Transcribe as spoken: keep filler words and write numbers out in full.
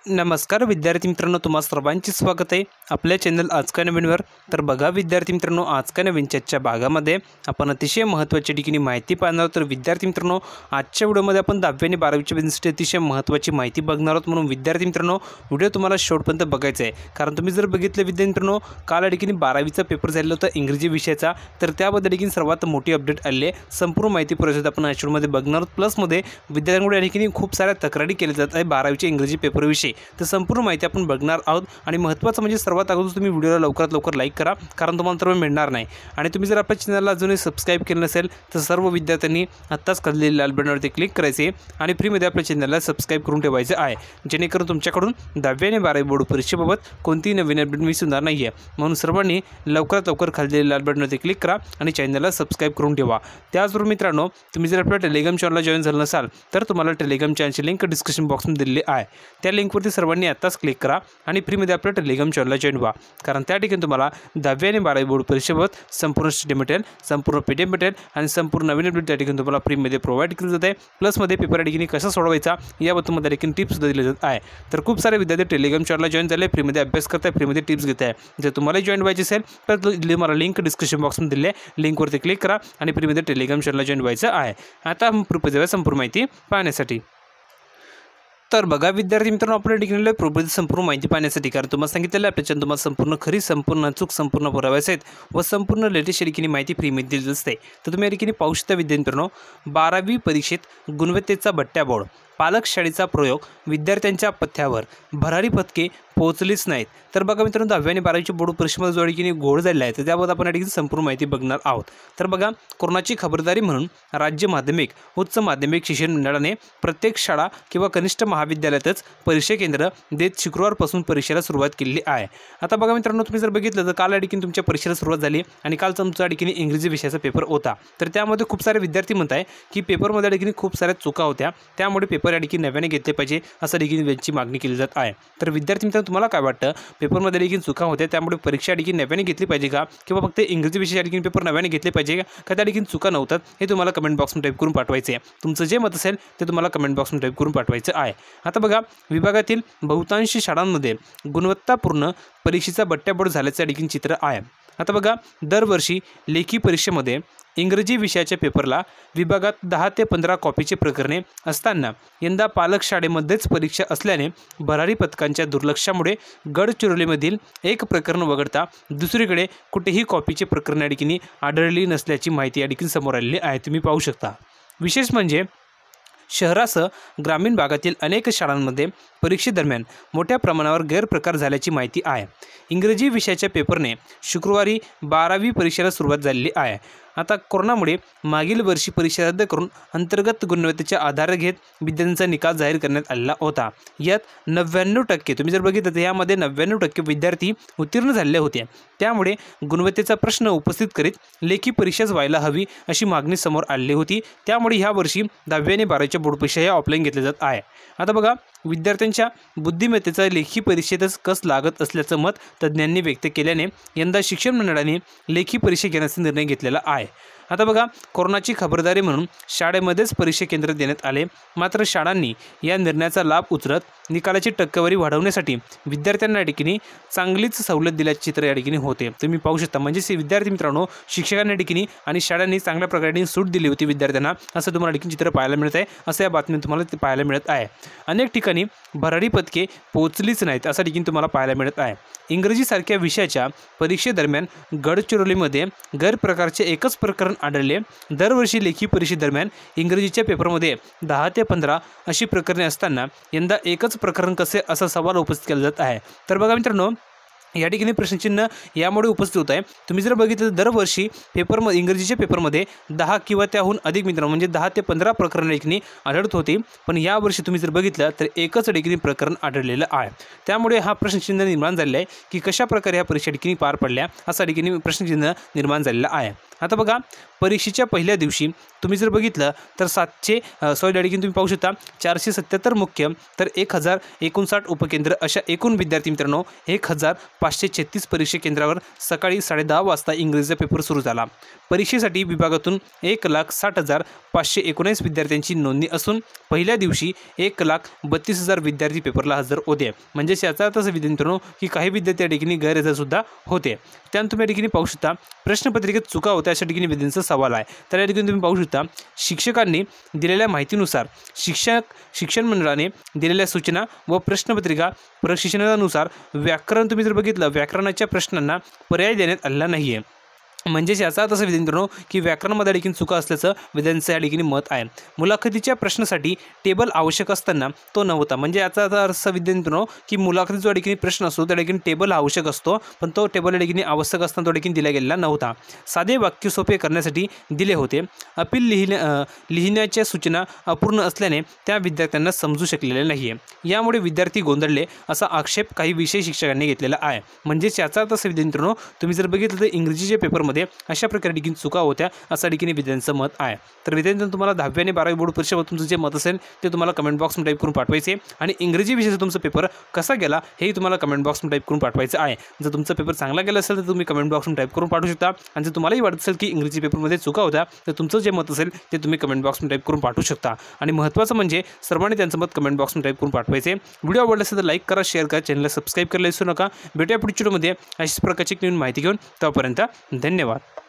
नमस्कार विद्यार्थी मित्रांनो, तुम्हा सर्वांचे स्वागत आहे आपल्या चॅनल आज का नवीनवर। तर बघा विद्यार्थी मित्रांनो, आज का नवीन चर्चा भागामध्ये आपण अतिशय महत्त्वाची ठिकाणी माहिती पाहणार आहोत। तर विद्यार्थी मित्रांनो, आजच्या व्हिडिओमध्ये आपण दहावी आणि बारावीच्या बिझनेसची अतिशय महत्त्वाची माहिती बघणार आहोत। म्हणून विद्यार्थी मित्रांनो, व्हिडिओ तुम्हाला शेवटपर्यंत बघायचा आहे, कारण तुम्ही जर बघितलं विद्यार्थी मित्रांनो, काल या ठिकाणी बारावीचा पेपर झालेला होता इंग्रजी विषयाचा, तर त्याबद्दल देखील सर्वात मोठी अपडेट आली आहे। संपूर्ण माहिती परिषद आपण आजच्या व्हिडिओमध्ये बघणार आहोत। प्लसमध्ये विद्यार्थ्यांकडून या ठिकाणी खूप साऱ्या तक्रारी केल्या जात आहे बारावीच्या इंग्रजी पेपरविषयी, तर संपूर्ण माहिती आपण बघणार आहोत। आणि महत्त्वाचं म्हणजे सर्वात अगोदर तुम्ही व्हिडिओला लवकरात लवकर लाईक करा, कारण तुम्हाला तर मिळणार नाही। आणि तुम्ही जर आपल्या चॅनलला अजूनही सबस्क्राईब केलं नसेल तर सर्व विद्यार्थ्यांनी आत्ताच खाली लाल बटनावरती क्लिक करायचे आणि फ्रीमध्ये आपल्या चॅनलला सबस्क्राईब करून ठेवायचे आहे, जेणेकरून तुमच्याकडून दहावी आणि बारावी बोर्ड परीक्षेबाबत कोणतीही नवीन अपडेट मिस होणार नाही आहे। म्हणून सर्वांनी लवकरात लवकर खाली लाल बटनावरती क्लिक करा आणि चॅनलला सबस्क्राईब करून ठेवा। त्याचबरोबर मित्रांनो, तुम्ही जर आपल्या टेलिग्राम चॅनलला जॉईन झालं नसाल तर तुम्हाला टेलिग्राम चॅनलची लिंक डिस्क्रिप्शन बॉक्समध्ये दिलेली आहे, त्या लिंकवरती सर्वांनी आत्ताच क्लिक करा आणि फ्रीमध्ये आपल्या टेलिग्राम चॅनलला जॉईन व्हा, कारण त्या ठिकाणी तुम्हाला दहावी आणि बारावी बोर्ड परीक्षेबाबत संपूर्ण स्टडी मटेरियल, संपूर्ण पी डी एफ मटेरियल आणि संपूर्ण नवीन अपडेट त्या ठिकाणी तुम्हाला फ्रीमध्ये प्रोव्हाइड केली जाते। प्लसमध्ये पेपर या ठिकाणी कसा सोडवायचा याबद्दल मध्ये देखील टिप्स सुद्धा दिले जात आहे। तर खूप सारे विद्यार्थी टेलिग्राम चॅनलला जॉईन झाले, फ्रीमध्ये अभ्यास करताय, फ्रीमध्ये टिप्स घेत आहे। जर तुम्हाला जॉईन व्हायचे असेल तर मला लिंक डिस्क्रिप्शन बॉक्समध्ये दिली आहे, लिंकवरती क्लिक करा आणि फ्रीमध्ये टेलिग्राम चॅनलला जॉईन व्हायचं आहे। आता आपण प्रूफ संपूर्ण माहिती पाहण्यासाठी तर बघा विद्यार्थी मित्रांनो, आपल्या ठिकाणी प्रोफाइलची संपूर्ण माहिती पाहण्यासाठी, कारण तुम्हाला सांगितलेलं आपल्या चॅनल तुम्हाला संपूर्ण खरी, संपूर्ण अचूक, संपूर्ण पुरावे आहेत व संपूर्ण लेटेस्ट ठिकाणी माहिती फ्रीमध्ये दिली असते। तर तुम्ही या ठिकाणी पाहू शकता विद्यार्थी मित्रांनो, बारावी परीक्षेत गुणवत्तेचा बट्ट्या बोर्ड, पालक शाळेचा प्रयोग, विद्यार्थ्यांच्या पथ्यावर भरारी पथके पोहोचलीच नाहीत। तर बघा मित्रांनो, दहावी आणि बारावीच्या बोर्ड परीक्षेमध्ये जो ठिकाणी घोळ झालेला आहे, तर त्याबाबत आपण या ठिकाणी संपूर्ण माहिती बघणार आहोत। तर बघा, कोरोनाची खबरदारी म्हणून राज्य माध्यमिक उच्च माध्यमिक शिक्षण मंडळाने प्रत्येक शाळा किंवा कनिष्ठ महाविद्यालयातच परीक्षा केंद्र देत शुक्रवारपासून परीक्षेला सुरुवात केलेली आहे। आता बघा मित्रांनो, तुम्ही जर बघितलं तर काल या ठिकाणी तुमच्या परीक्षेला सुरुवात झाली आणि काल तुमचा या ठिकाणी इंग्रजी विषयाचा पेपर होता। तर त्यामध्ये खूप सारे विद्यार्थी म्हणत आहे की पेपरमध्ये या ठिकाणी खूप साऱ्या चुका होत्या, त्यामुळे पेपर या ठिकाणी नव्याने घेतले पाहिजे असं देखील त्यांची मागणी केली जात आहे। तर विद्यार्थी मित्रांनो, तुम्हाला काय वाटतं, पेपरमध्ये देखील चुका होत्या त्यामुळे परीक्षा देखील नव्याने घेतली पाहिजे का, किंवा फक्त इंग्रजी विषय देखील पेपर नव्याने घेतले पाहिजे का, त्या देखील चुका नव्हतात, हे तुम्हाला कमेंट बॉक्समध्ये टाईप करून पाठवायचे आहे। तुमचं जे मत असेल ते तुम्हाला कमेंट बॉक्समध्ये टाईप करून पाठवायचं आहे। आता बघा, विभागातील बहुतांश शाळांमध्ये गुणवत्तापूर्ण परीक्षेचा बट्ट्याबोर्ड झाल्याचं देखील चित्र आहे। आता बघा, दरवर्षी लेखी परीक्षेमध्ये इंग्रजी विषयाच्या पेपरला विभागात दहा ते पंधरा कॉपीचे प्रकरणे असताना यंदा पालक शाळेमध्येच परीक्षा असल्याने भरारी पथकांच्या दुर्लक्षामुळे गडचिरोलीमधील एक प्रकरण वगळता दुसरीकडे कुठेही कॉपीचे प्रकरण या ठिकाणी आढळली नसल्याची माहिती या ठिकाणी समोर आलेली आहे, तुम्ही पाहू शकता। विशेष म्हणजे शहरासह ग्रामीण भागातील अनेक शाळांमध्ये परीक्षेदरम्यान मोठ्या प्रमाणावर गैरप्रकार झाल्याची माहिती आहे। इंग्रजी विषयाच्या पेपरने शुक्रवारी बारावी परीक्षेला सुरुवात झालेली आहे। आता कोरोनामुळे मागील वर्षी परीक्षा रद्द करून अंतर्गत गुणवत्तेच्या आधार घेत विद्यार्थ्यांचा निकाल जाहीर करण्यात आलेला होता। यात नव्याण्णव टक्के तुम्ही जर बघितलं तर यामध्ये नव्याण्णव टक्के विद्यार्थी उत्तीर्ण झालेले होते, त्यामुळे गुणवत्तेचा प्रश्न उपस्थित करीत लेखी परीक्षाच व्हायला हवी अशी मागणी समोर आलेली होती। त्यामुळे ह्या वर्षी दहावी आणि बारावीच्या बोर्ड परीक्षा या ऑफलाईन घेतल्या जात आहे। आता बघा, विद्यार्थ्यांच्या बुद्धिमत्तेचा लेखी परीक्षेतच कस लागत असल्याचं मत तज्ज्ञांनी व्यक्त केल्याने यंदा शिक्षण मंडळाने लेखी परीक्षा घेण्याचा निर्णय घेतलेला आहे। आता बघा, कोरोनाची खबरदारी म्हणून शाळेमध्येच परीक्षा केंद्र देण्यात आले, मात्र शाळांनी या निर्णयाचा लाभ उचलत निकालाची टक्केवारी वाढवण्यासाठी विद्यार्थ्यांना या ठिकाणी चांगलीच सवलत दिल्याचे चित्र या ठिकाणी होते, तुम्ही पाहू शकता। म्हणजे विद्यार्थी मित्रांनो, शिक्षकांना या ठिकाणी आणि शाळांनी चांगल्या प्रकारे सूट दिली होती विद्यार्थ्यांना, असं तुम्हाला ठिकाणी चित्र पाहायला मिळत आहे, असं या बातमीत तुम्हाला ते पाहायला मिळत आहे। अनेक ठिकाणी भरारी पथके पोहोचलीच नाहीत असं ठिकाणी तुम्हाला पाहायला मिळत आहे। इंग्रजीसारख्या विषयाच्या परीक्षेदरम्यान गडचिरोलीमध्ये गैरप्रकारचे एकच प्रकरण आढळले। दरवर्षी लेखी परीक्षेदरम्यान इंग्रजीच्या पेपरमध्ये दहा ते पंधरा अशी प्रकरणे असताना यंदा एकच प्रकरण कसे असा सवाल उपस्थित केला जात आहे। तर बघा मित्रांनो, या ठिकाणी प्रश्नचिन्ह यामुळे उपस्थित होत आहे। तुम्ही जर बघितलं तर दरवर्षी पेपरमध्ये इंग्रजीच्या पेपरमध्ये दहा किंवा त्याहून अधिक मित्र म्हणजे दहा ते पंधरा प्रकरण ठिकाणी आढळत होती, पण यावर्षी तुम्ही जर बघितलं तर एकच ठिकाणी प्रकरण आढळलेलं आहे। त्यामुळे हा प्रश्नचिन्ह निर्माण झालेला आहे की कशा प्रकारे ह्या परीक्षा ठिकाणी पार पडल्या, असा ठिकाणी प्रश्नचिन्ह निर्माण झालेला आहे। आता बघा परीक्षेच्या पहिल्या दिवशी तुम्ही जर बघितलं तर सातशे सॉरी त्या ठिकाणी तुम्ही पाहू शकता चारशे सत्याहत्तर मुख्य तर एक हजार एकोणसाठ उपकेंद्र अशा एकूण विद्यार्थी मित्रांनो एक हजार पाचशे छत्तीस परीक्षा केंद्रावर सकाळी साडे दहा वाजता इंग्रजीचा पेपर सुरू झाला। परीक्षेसाठी विभागातून एक लाख साठ हजार पाचशे एकोणीस विद्यार्थ्यांची नोंदणी असून पहिल्या दिवशी एक लाख बत्तीस हजार विद्यार्थी पेपरला हजर होते। म्हणजेच याचा अर्थ असा मित्रांनो की काही विद्यार्थी या ठिकाणी गैरहजरसुद्धा होते। त्यानंतर तुम्ही या ठिकाणी पाहू शकता प्रश्नपत्रिकेत चुका होत्या अशा ठिकाणी विद्यार्थ्यांचा सवाल आहे। तर या ठिकाणी तुम्ही पाहू शकता शिक्षकांनी दिलेल्या माहितीनुसार शिक्षक शिक्षण मंडळाने दिलेल्या सूचना व प्रश्नपत्रिका प्रशिक्षणानुसार व्याकरण तुम्ही जर बघितलं व्याकरणाच्या प्रश्नांना पर्याय देण्यात आलेला नाही आहे। म्हणजेच याचा अर्थ असं मित्रांनो की व्याकरणामध्ये देखील चुका असल्याचं विद्यार्थ्यांचं या ठिकाणी मत आहे। मुलाखतीच्या प्रश्नासाठी टेबल आवश्यक असताना तो नव्हता। म्हणजे याचा अर्थ असं विद्यार्थ्यांनो की मुलाखतीचा ठिकाणी प्रश्न असतो त्या ठिकाणी टेबल आवश्यक असतो पण तो टेबल या ठिकाणी आवश्यक असताना तो ठिकाणी दिला गेलेला नव्हता। साधे वाक्य सोपे करण्यासाठी दिले होते। अपील लिहिण्या लिहिण्याच्या सूचना अपूर्ण असल्याने त्या विद्यार्थ्यांना समजू शकलेले नाही आहे। यामुळे विद्यार्थी गोंधळले असा आक्षेप काही विषय शिक्षकांनी घेतलेला आहे। म्हणजेच याचा अर्थ असं विद्यार्थ्यांनो तुम्ही जर बघितलं तर इंग्रजीच्या पेपरमध्ये अशा प्रकारे देखील चुका होत्या असा देखील विद्यार्थ्यांचं मत आहे। तर विद्यार्थ्यांनो तुम्हाला दहावी आणि बारावी बोर्ड परीक्षेवर तुमचं जे मत असेल ते तुम्हाला कमेंट बॉक्समध्ये टाईप करून पाठवायचे आणि इंग्रजी विषयाचा तुमचा पेपर कसा गेला हे तुम्हाला कमेंट बॉक्समध्ये टाईप करून पाठवायचं आहे। जर तुमचा पेपर चांगला गेला असेल तर तुम्ही कमेंट बॉक्समध्ये टाईप करून पाठवू शकता आणि जर तुम्हालाही वाटत असेल की इंग्रजी पेपरमध्ये चुका होत्या तर तुमचं जे मत असेल ते तुम्ही कमेंट बॉक्समध्ये टाईप करून पाठवू शकता। आणि महत्त्वाचं म्हणजे सर्वांनी त्यांचं मत कमेंट बॉक्समध्ये टाईप करून पाठवायचे। व्हिडिओ आवडला असेल तर लाईक करा, शेअर करा, चॅनलला सबस्क्राईब करायला विसरू नका। भेटूया पुढच्या व्हिडिओमध्ये अशाच प्रकारची नवीन माहिती घेऊन तोपर्यंत धन्यवाद।